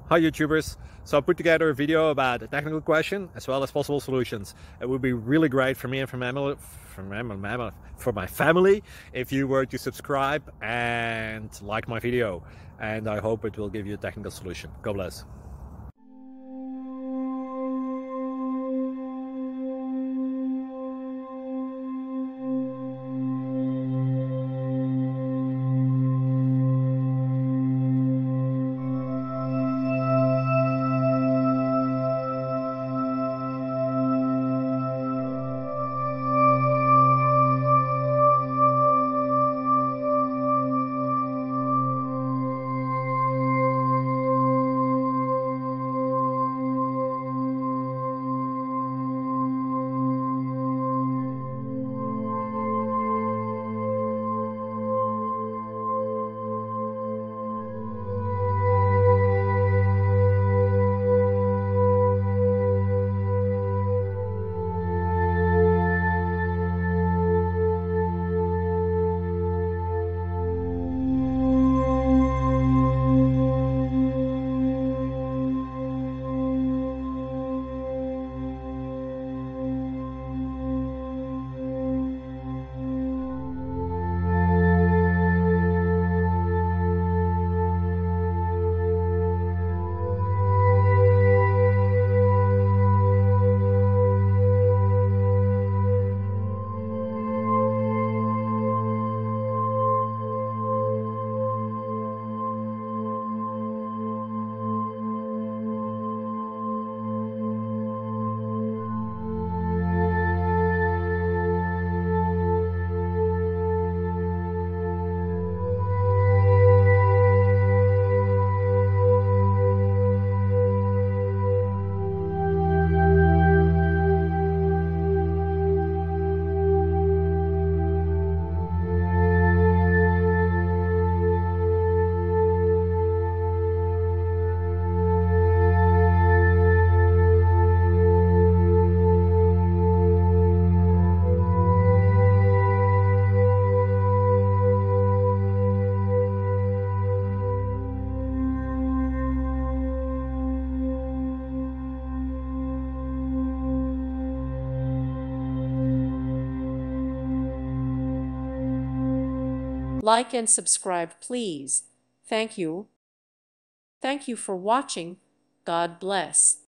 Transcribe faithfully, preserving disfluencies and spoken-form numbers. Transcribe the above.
Hi YouTubers. So I put together a video about a technical question as well as possible solutions. It would be really great for me and for my family, for my, for my family if you were to subscribe and like my video. And I hope it will give you a technical solution. God bless. Like and subscribe, please. Thank you. Thank you for watching. God bless.